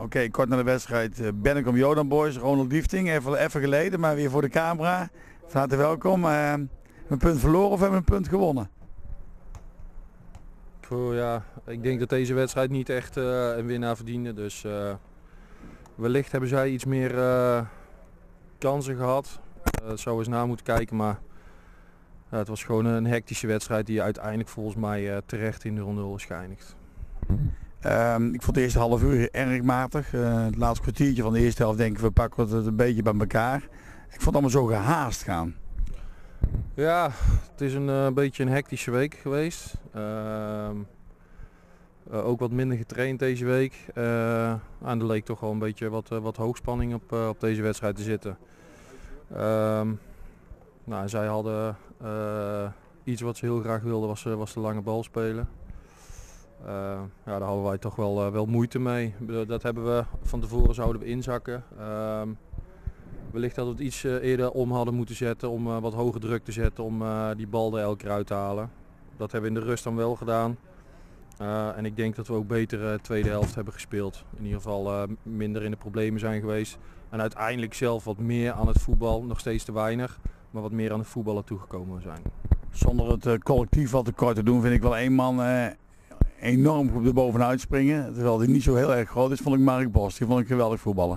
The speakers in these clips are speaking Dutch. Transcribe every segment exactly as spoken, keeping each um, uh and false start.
Oké, okay, kort na de wedstrijd uh, Bennekom Jodan Boys, Ronald Liefting, even, even geleden, maar weer voor de camera. Van harte welkom. Uh, hebben we een punt verloren of hebben we een punt gewonnen? Oh, ja, ik denk dat deze wedstrijd niet echt uh, een winnaar verdiende, dus uh, wellicht hebben zij iets meer uh, kansen gehad. Uh, dat zou eens na moeten kijken, maar uh, het was gewoon een hectische wedstrijd die uiteindelijk volgens mij uh, terecht in de nul nul is geëindigd. Um, ik vond de eerste half uur erg matig. Uh, het laatste kwartiertje van de eerste helft denken we pakken het een beetje bij elkaar. Ik vond het allemaal zo gehaast gaan. Ja, het is een uh, beetje een hectische week geweest. Uh, uh, ook wat minder getraind deze week. Uh, en er leek toch wel een beetje wat, uh, wat hoogspanning op, uh, op deze wedstrijd te zitten. Uh, nou, zij hadden uh, iets wat ze heel graag wilden, was, was de lange bal spelen. Uh, ja, daar hadden wij toch wel, uh, wel moeite mee. Dat hebben we van tevoren zouden we inzakken. Uh, wellicht dat we het iets uh, eerder om hadden moeten zetten om uh, wat hoger druk te zetten om uh, die bal er elke keer uit te halen. Dat hebben we in de rust dan wel gedaan. Uh, en ik denk dat we ook beter de uh, tweede helft hebben gespeeld. In ieder geval uh, minder in de problemen zijn geweest. En uiteindelijk zelf wat meer aan het voetbal, nog steeds te weinig, maar wat meer aan het voetballen toegekomen zijn. Zonder het uh, collectief wat tekort te doen vind ik wel één man uh, enorm goed er bovenuit springen. Terwijl hij niet zo heel erg groot is, vond ik Mark Bos. Die vond ik geweldig voetballen.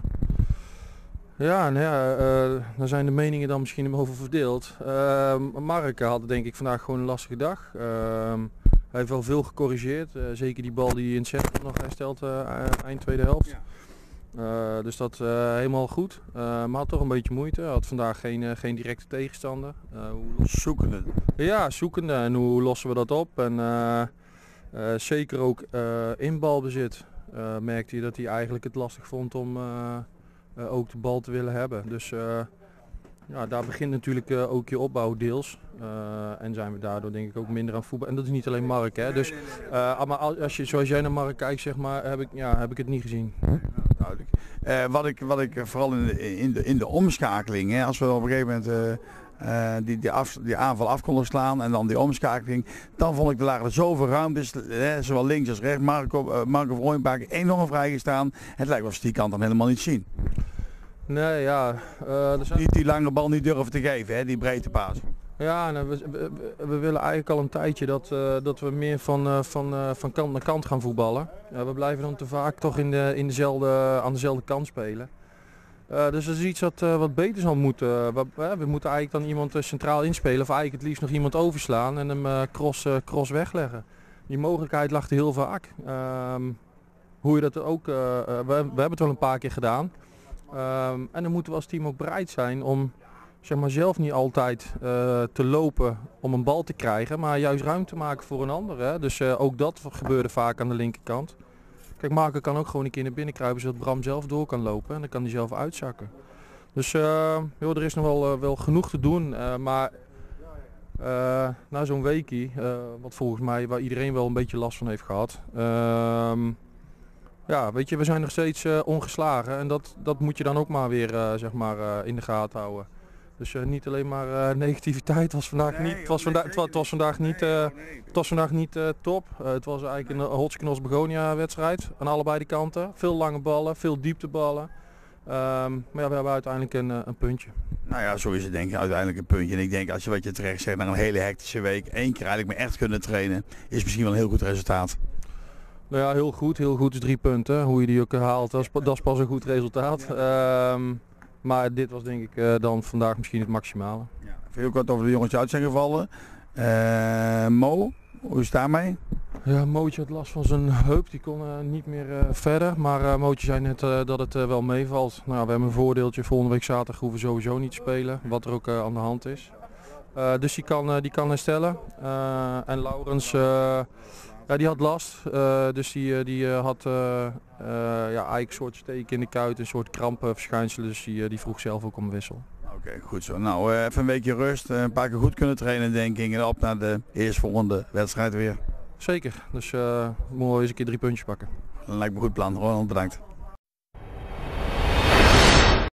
Ja, nou ja, uh, daar zijn de meningen dan misschien over verdeeld. Uh, Mark had denk ik vandaag gewoon een lastige dag. Uh, hij heeft wel veel gecorrigeerd. Uh, zeker die bal die in het centrum nog hersteld uh, eind tweede helft. Uh, dus dat uh, helemaal goed. Uh, maar had toch een beetje moeite. Hij had vandaag geen, uh, geen directe tegenstander. Uh, hoe... Zoekende. Ja, zoekende. En hoe lossen we dat op? En uh, uh, zeker ook uh, in balbezit uh, merkte je dat hij eigenlijk het lastig vond om... Uh, Uh, ook de bal te willen hebben. Dus uh, ja, daar begint natuurlijk uh, ook je opbouw deels. Uh, en zijn we daardoor denk ik ook minder aan voetbal. En dat is niet alleen Mark. Hè. Dus, uh, maar als je, zoals jij naar Mark kijkt, zeg maar, heb ik, ja, heb ik het niet gezien. Duidelijk. Uh, wat, ik, wat ik vooral in de, in de, in de omschakeling, hè, als we op een gegeven moment uh, uh, die, die, af, die aanval af konden slaan en dan die omschakeling, dan vond ik de lagen er zoveel ruimtes, hè, zowel links als rechts. Marco, uh, Marco Vrooijenbaak enorm vrijgestaan. Het lijkt wel of ze die kant dan helemaal niet zien. Nee, ja. Uh, er zijn... die, die lange bal niet durven te geven, hè, die breedte paas. Ja, nou, we, we, we willen eigenlijk al een tijdje dat, uh, dat we meer van, uh, van, uh, van kant naar kant gaan voetballen. Uh, we blijven dan te vaak toch in de, in dezelfde, aan dezelfde kant spelen. Uh, dus dat is iets wat, uh, wat beter zal moeten. We, uh, we moeten eigenlijk dan iemand uh, centraal inspelen of eigenlijk het liefst nog iemand overslaan en hem uh, cross, uh, cross wegleggen. Die mogelijkheid lag er heel vaak. Uh, hoe je dat ook, uh, uh, we, we hebben het wel een paar keer gedaan. Um, en dan moeten we als team ook bereid zijn om zeg maar, zelf niet altijd uh, te lopen om een bal te krijgen, maar juist ruimte maken voor een ander. Hè? Dus uh, ook dat gebeurde vaak aan de linkerkant. Kijk, Marco kan ook gewoon een keer naar binnen kruipen zodat Bram zelf door kan lopen en dan kan hij zelf uitzakken. Dus uh, joh, er is nog wel, uh, wel genoeg te doen, uh, maar uh, na zo'n weekie, uh, wat volgens mij waar iedereen wel een beetje last van heeft gehad. Uh, Ja, weet je, we zijn nog steeds uh, ongeslagen en dat, dat moet je dan ook maar weer uh, zeg maar, uh, in de gaten houden. Dus uh, niet alleen maar uh, negativiteit, was vandaag niet, het was vandaag, het was, het was vandaag niet, uh, het was vandaag niet uh, top. Uh, het was eigenlijk een Hotsknos Begonia wedstrijd aan allebei de kanten. Veel lange ballen, veel diepteballen. Um, maar ja, we hebben uiteindelijk een, uh, een puntje. Nou ja, zo is het denk ik uiteindelijk een puntje. En ik denk als je wat je terecht zegt, na een hele hectische week, één keer eigenlijk maar echt kunnen trainen, is misschien wel een heel goed resultaat. Nou ja, heel goed. Heel goed is drie punten. Hoe je die ook haalt, dat is, dat is pas een goed resultaat. Um, maar dit was denk ik uh, dan vandaag misschien het maximale. Ja, heel kort over de jongens die uit zijn gevallen. Uh, Mo, hoe is het daarmee? Ja, Mootje had last van zijn heup. Die kon uh, niet meer uh, verder. Maar uh, Mootje zei net uh, dat het uh, wel meevalt. Nou, we hebben een voordeeltje. Volgende week zaterdag hoeven we sowieso niet te spelen. Wat er ook uh, aan de hand is. Uh, dus die kan, uh, die kan herstellen. Uh, en Laurens... Uh, Ja, die had last, uh, dus die, die uh, had uh, uh, ja, eigenlijk een soort steek in de kuit, een soort krampenverschijnselen, dus die, uh, die vroeg zelf ook om wissel. Oké, okay, goed zo. Nou, uh, even een weekje rust, uh, een paar keer goed kunnen trainen denk ik en op naar de eerstvolgende wedstrijd weer. Zeker, dus uh, mooi eens een keer drie puntjes pakken. Dat lijkt me een goed plan, Ronald, bedankt.